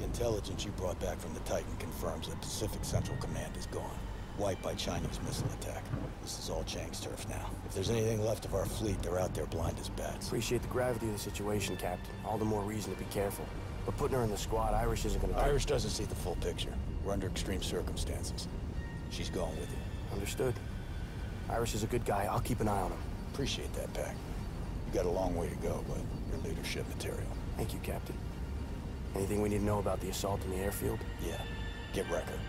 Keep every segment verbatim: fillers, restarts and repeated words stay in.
intelligence you brought back from the Titan confirms that Pacific Central Command is gone. Wiped by China's missile attack. This is all Chang's turf now. If there's anything left of our fleet, they're out there blind as bats. Appreciate the gravity of the situation, Captain. All the more reason to be careful. But putting her in the squad, Irish isn't gonna... Irish doesn't see the full picture. We're under extreme circumstances. She's going with you. Understood. Irish is a good guy. I'll keep an eye on him. Appreciate that, Pac. You got a long way to go, but you're leadership material. Thank you, Captain. Anything we need to know about the assault in the airfield? Yeah. Get Wrecker.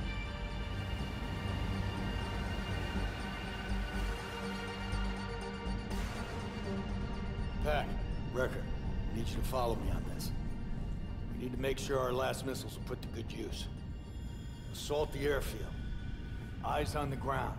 Pac, Wrecker, I need you to follow me on this. We need to make sure our last missiles are put to good use. Assault the airfield. Eyes on the ground.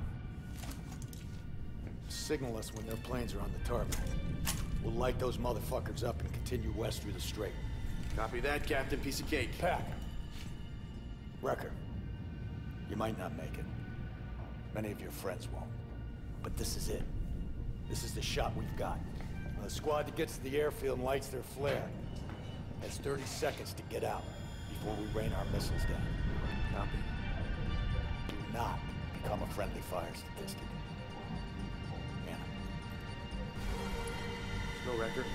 Signal us when their planes are on the tarmac. We'll light those motherfuckers up and continue west through the strait. Copy that, Captain. Piece of cake. Pac. Wrecker. You might not make it. Many of your friends won't. But this is it. This is the shot we've got. When the squad that gets to the airfield and lights their flare has thirty seconds to get out before we rain our missiles down. Copy. Do not become a friendly fire statistic. Anna. Let's go, Wrecker.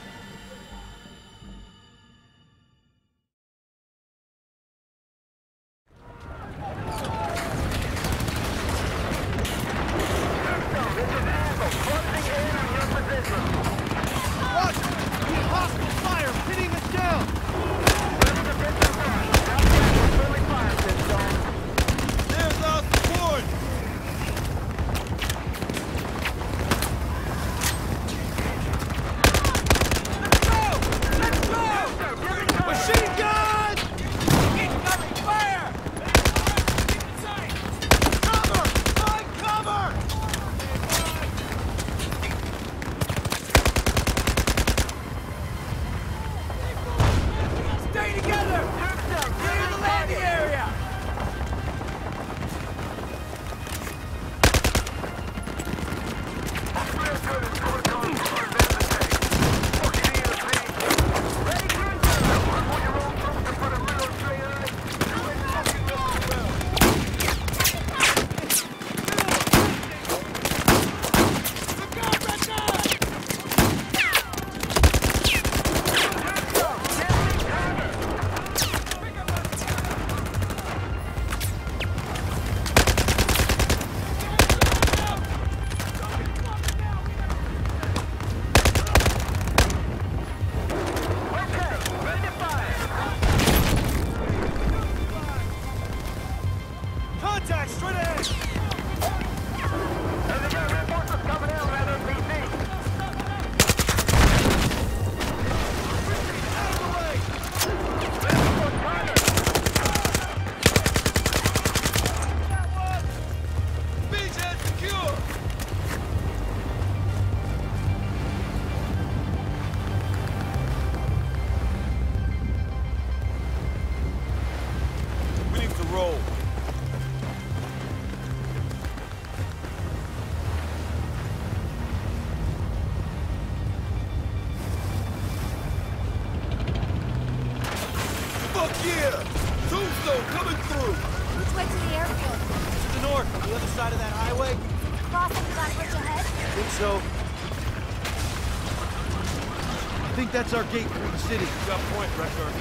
That's our gate through the city. Got point, Wrecker.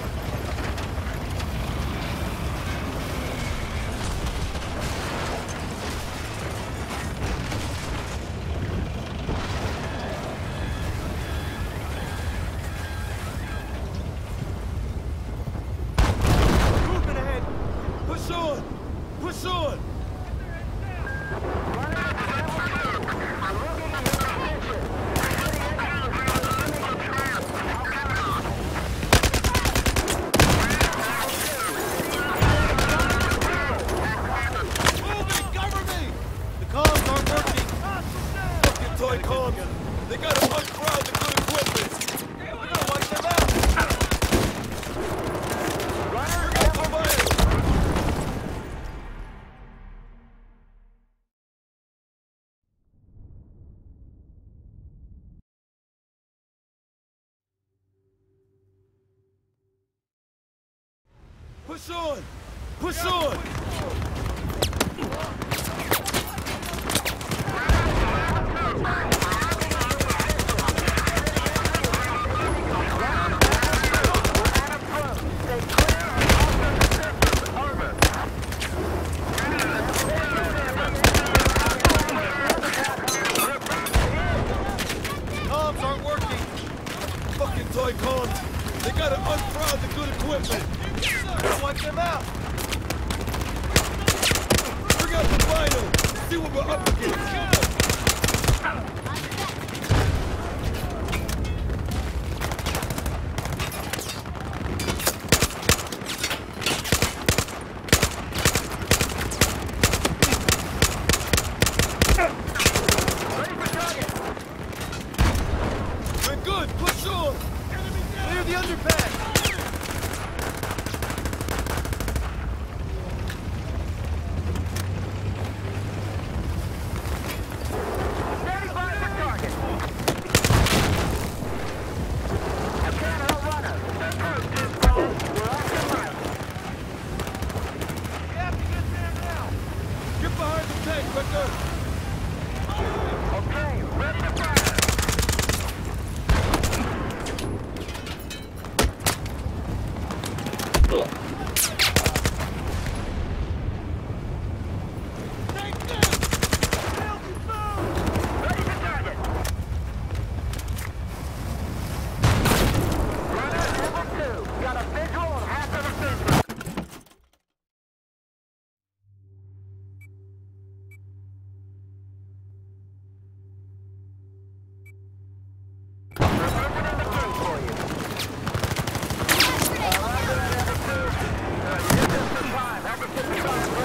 Movement ahead! Push on! Push on! Push on! Push on! Comms aren't working! Fucking toy comms! They gotta unproud the good equipment! Gotta wipe them out! Bring out the vinyl! See what we're up against! We're good! Push on! Clear the underpass! Get behind the tank, Ricker! Okay, ready to fire! Take this! Help me move! Ready to target! Runner level two, got a visual on half of the system. Five,